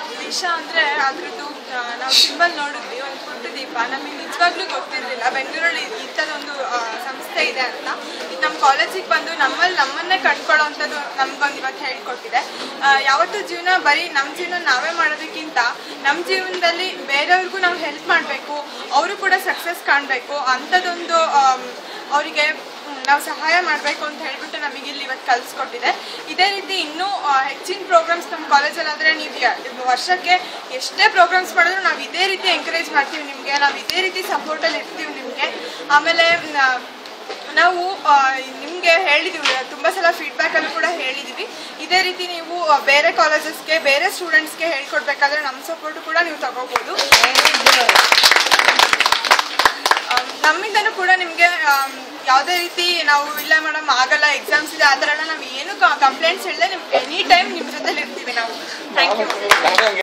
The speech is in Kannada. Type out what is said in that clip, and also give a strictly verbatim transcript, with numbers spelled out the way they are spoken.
ದಿಶಾ ಅಂದರೆ ಅದ್ರದ್ದು ನಾವು ಸಿಂಬಲ್ ನೋಡಿದ್ವಿ, ಒಂದು ಪುಟ್ಟ ದೀಪ. ನಮಗೆ ನಿಜವಾಗ್ಲೂ ಗೊತ್ತಿರಲಿಲ್ಲ ಬೆಂಗಳೂರಲ್ಲಿ ಈ ಥರದೊಂದು ಸಂಸ್ಥೆ ಇದೆ ಅಂತ. ನಮ್ಮ ಕಾಲೇಜಿಗೆ ಬಂದು ನಮ್ಮಲ್ಲಿ ನಮ್ಮನ್ನೇ ಕಂಡುಕೊಳ್ಳೋ ಅಂಥದ್ದು ನಮ್ಗೊಂದು ಇವತ್ತು ಹೇಳ್ಕೊಟ್ಟಿದೆ. ಯಾವತ್ತೂ ಜೀವನ ಬರೀ ನಮ್ಮ ಜೀವನ ನಾವೇ ಮಾಡೋದಕ್ಕಿಂತ ನಮ್ಮ ಜೀವನದಲ್ಲಿ ಬೇರೆಯವ್ರಿಗೂ ನಾವು ಹೆಲ್ಪ್ ಮಾಡಬೇಕು, ಅವರು ಕೂಡ ಸಕ್ಸಸ್ ಕಾಣಬೇಕು ಅಂಥದ್ದೊಂದು ಅವರಿಗೆ ನಾವು ಸಹಾಯ ಮಾಡಬೇಕು ಅಂತ ಹೇಳ್ಬಿಟ್ಟು ನಮಗೆ ಇಲ್ಲಿ ಇವತ್ತು ಕಲಿಸ್ಕೊಟ್ಟಿದೆ. ಇದೇ ರೀತಿ ಇನ್ನೂ ಹೆಚ್ಚಿನ ಪ್ರೋಗ್ರಾಮ್ಸ್ ನಮ್ಮ ಕಾಲೇಜಲ್ಲಾದರೆ ನೀವು ವರ್ಷಕ್ಕೆ ಎಷ್ಟೇ ಪ್ರೋಗ್ರಾಮ್ಸ್ ಮಾಡಿದ್ರು ನಾವು ಇದೇ ರೀತಿ ಎಂಕರೇಜ್ ಮಾಡ್ತೀವಿ ನಿಮಗೆ, ನಾವು ಇದೇ ರೀತಿ ಸಪೋರ್ಟಲ್ಲಿ ಇರ್ತೀವಿ ನಿಮಗೆ. ಆಮೇಲೆ ನಾವು ನಿಮಗೆ ಹೇಳಿದ್ದೀವಿ, ತುಂಬ ಸಲ ಫೀಡ್ಬ್ಯಾಕನ್ನು ಕೂಡ ಹೇಳಿದ್ದೀವಿ. ಇದೇ ರೀತಿ ನೀವು ಬೇರೆ ಕಾಲೇಜಸ್ಗೆ ಬೇರೆ ಸ್ಟೂಡೆಂಟ್ಸ್ಗೆ ಹೇಳ್ಕೊಡ್ಬೇಕಾದ್ರೆ ನಮ್ಮ ಸಪೋರ್ಟು ಕೂಡ ನೀವು ತಗೋಬೋದು. ನಮ್ಮಿಂದನೂ ಕೂಡ ನಿಮಗೆ ಯಾವುದೇ ರೀತಿ ನಾವು ಇಲ್ಲ ಮೇಡಮ್ ಆಗಲ್ಲ ಎಕ್ಸಾಮ್ಸ್ ಇದೆ ಆ ಥರ ಎಲ್ಲ ನಾವು ಏನು ಕಂಪ್ಲೇಂಟ್ಸ್ ಹೇಳಿದೆ ನಿಮ್ಗೆ ಎನಿ ಟೈಮ್ ನಿಮ್ಮ ಜೊತೆಲಿ ಇರ್ತೀವಿ ನಾವು. Thank you.